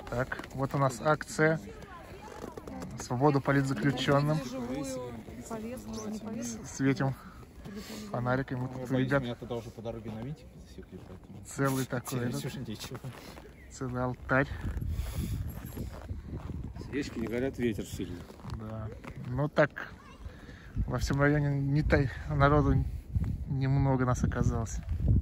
Так, вот у нас акция «Свободу политзаключенным». Светим фонариками. Вот, ребят, меня тогда уже по дороге на винтик засекли, поэтому... целый такой, целый алтарь. Свечки не горят, ветер сильный. Да. Ну так, во всем районе народу немного нас оказалось.